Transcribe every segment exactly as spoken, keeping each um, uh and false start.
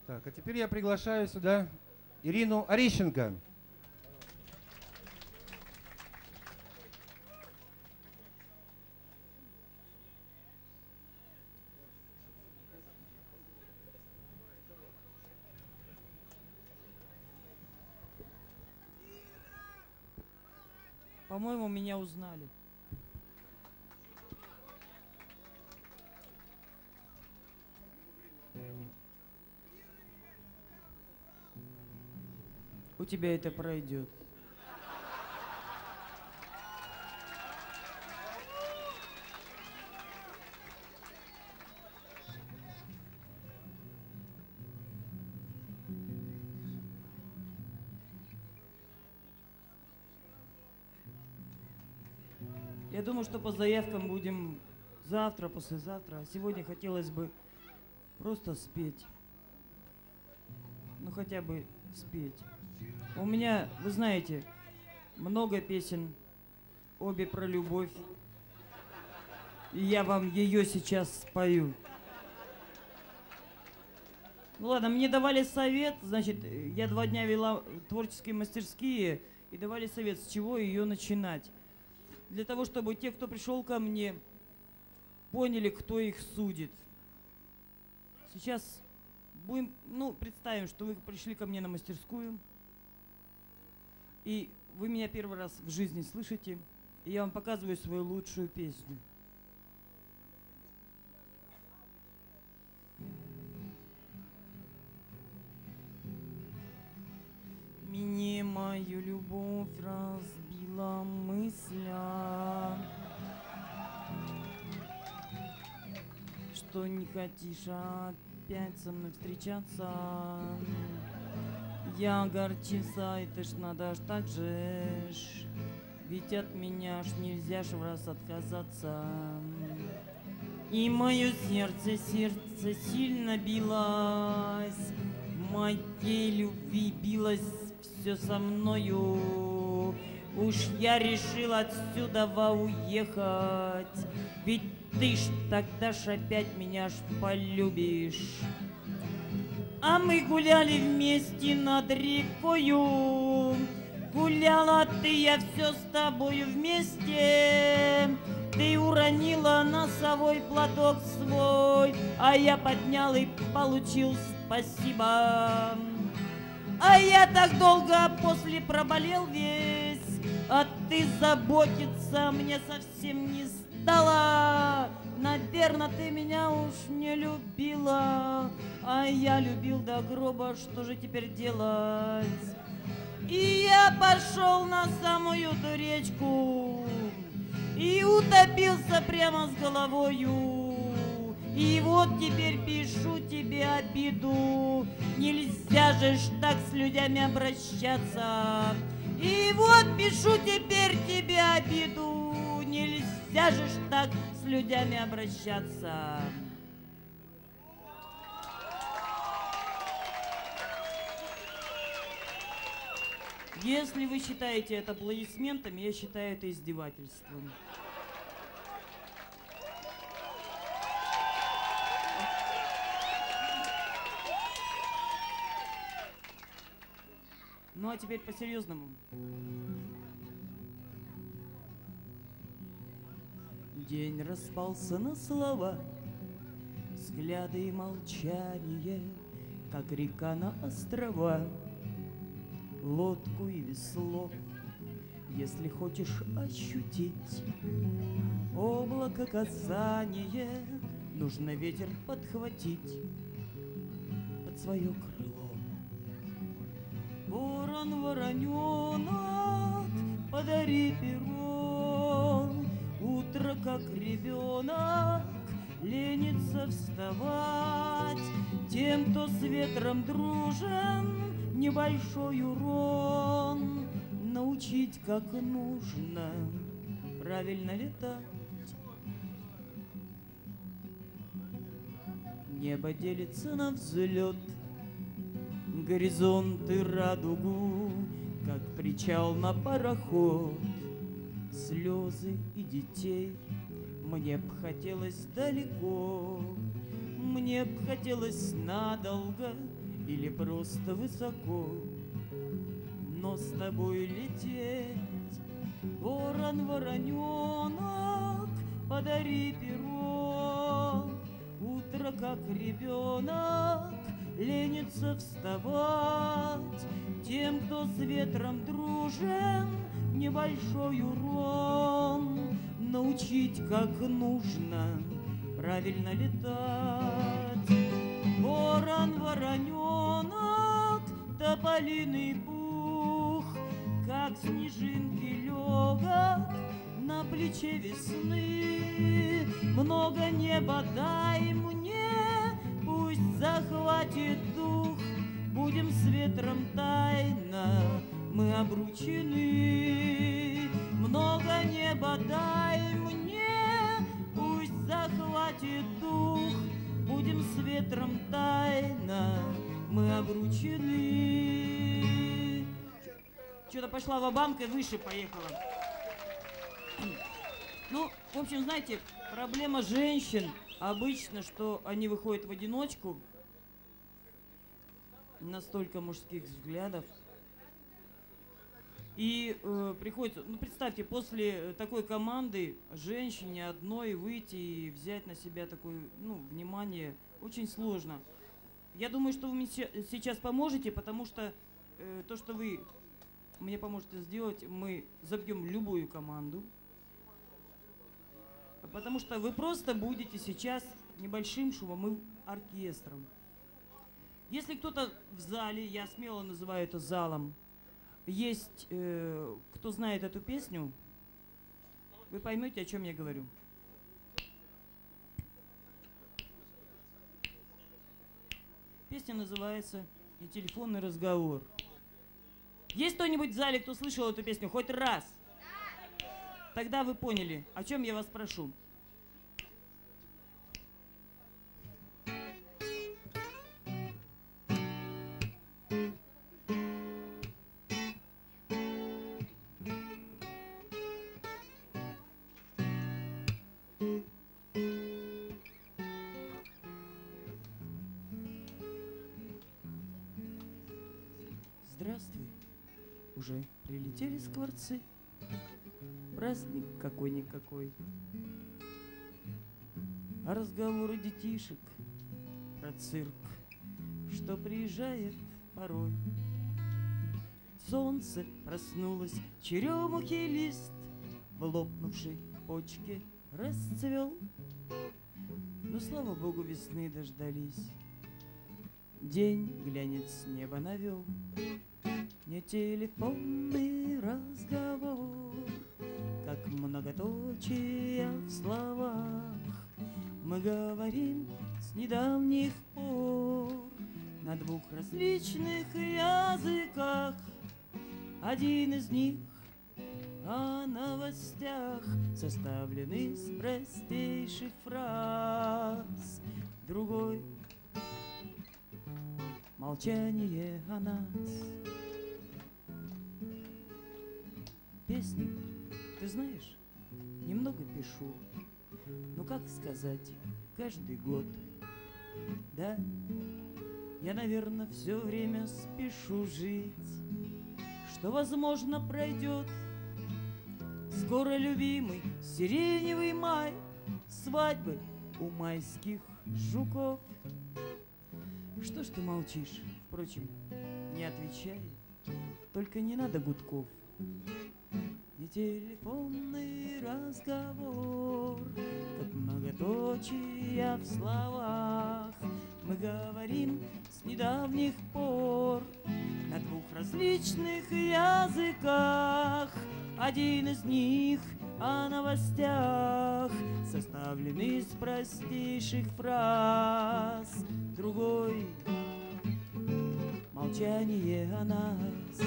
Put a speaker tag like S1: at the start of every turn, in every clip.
S1: Так, а теперь я приглашаю сюда Ирину Орищенко.
S2: По-моему, меня узнали. У тебя это пройдет. Я думаю, что по заявкам будем завтра, послезавтра. А сегодня хотелось бы просто спеть. Ну хотя бы спеть. У меня, вы знаете, много песен, обе про любовь. И я вам ее сейчас спою. Ну ладно, мне давали совет, значит, я два дня вела творческие мастерские, и давали совет, с чего ее начинать. Для того, чтобы те, кто пришел ко мне, поняли, кто их судит. Сейчас будем, ну, представим, что вы пришли ко мне на мастерскую, и вы меня первый раз в жизни слышите, и я вам показываю свою лучшую песню. Мне мою любовь разбила мысля, что не хочешь опять со мной встречаться. Я огорчился, и ты ж надо ж так же ж, ведь от меня ж нельзя ж в раз отказаться. И мое сердце, сердце сильно билось, моей любви билось все со мною. Уж я решил отсюда уехать, ведь ты ж тогда ж опять меня ж полюбишь. А мы гуляли вместе над рекою, гуляла ты, я все с тобою вместе. Ты уронила носовой платок свой, а я поднял и получил спасибо. А я так долго после проболел весь, а ты заботиться мне совсем не стала. Наверно, ты меня уж не любила, а я любил до гроба, что же теперь делать? И я пошел на самую ту речку и утопился прямо с головою. И вот теперь пишу тебе обиду, нельзя же ж так с людьми обращаться. И вот пишу теперь тебе обиду, нельзя же ж так с людьми обращаться. Если вы считаете это аплодисментами, я считаю это издевательством. Ну а теперь по-серьезному. День распался на слова, взгляды и молчание, как река на острова, лодку и весло. Если хочешь ощутить облако касания, нужно ветер подхватить под свое крыло. Ворон, вороненок, подари перо. Утро, как ребенок, ленится вставать. Тем, кто с ветром дружен, небольшой урон. Научить, как нужно правильно летать. Небо делится на взлет, горизонты радугу, как причал на пароход. Слезы и детей мне б хотелось далеко, мне б хотелось надолго или просто высоко, но с тобой лететь. Ворон, вороненок, подари перо. Утро, как ребенок, ленится вставать. Тем, кто с ветром дружен, небольшой урон. Научить, как нужно правильно летать. Ворон, вороненок, тополиный пух, как снежинки легок на плече весны. Много неба дай мне, пусть захватит дух. Будем с ветром тайно, мы обручены. Много неба дай мне, пусть захватит дух. Будем с ветром тайно, мы обручены. Что-то пошла ва-банк и выше поехала. Ну, в общем, знаете, проблема женщин обычно, что они выходят в одиночку, настолько мужских взглядов. И э, приходится, ну представьте, после такой команды женщине одной выйти и взять на себя такое, ну, внимание очень сложно. Я думаю, что вы мне сейчас поможете, потому что э, то, что вы мне поможете сделать, мы забьем любую команду. Потому что вы просто будете сейчас небольшим шумовым оркестром. Если кто-то в зале, я смело называю это залом, есть, э, кто знает эту песню, вы поймете, о чем я говорю. Песня называется «И телефонный разговор». Есть кто-нибудь в зале, кто слышал эту песню хоть раз? Тогда вы поняли, о чем я вас прошу. Здравствуй, уже прилетели скворцы. Праздник какой-никакой, а разговоры детишек про цирк, что приезжает порой. Солнце проснулось, черемухи лист в лопнувшей почке расцвел. Но, слава богу, весны дождались, день глянец с неба навел. Не телефонный разговор, как многоточия в словах. Мы говорим с недавних пор на двух различных языках. Один из них о новостях, составленный из простейших фраз. Другой — молчание о нас. Песни, ты знаешь, немного пишу, ну как сказать, каждый год. Да, я, наверное, все время спешу жить, что, возможно, пройдет. Скоро, любимый, сиреневый май, свадьбы у майских жуков. Что ж ты молчишь? Впрочем, не отвечай, только не надо гудков. Не телефонный разговор, как многоточия в словах. Мы говорим с недавних пор на двух различных языках. Один из них о новостях, составленный из простейших фраз. Другой — молчание о нас.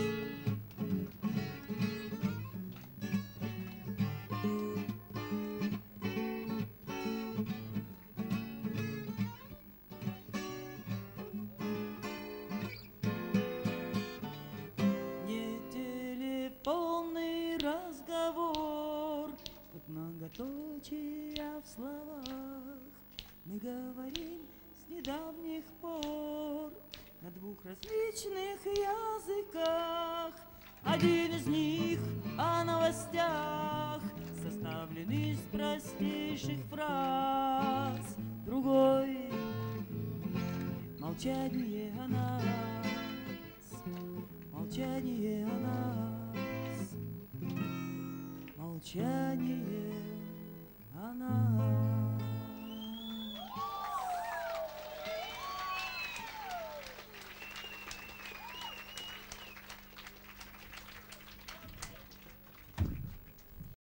S2: Многоточия в словах. Мы говорим с недавних пор на двух различных языках. Один из них о новостях, составленный из простейших фраз. Другой — молчание о нас, молчание о нас, молчание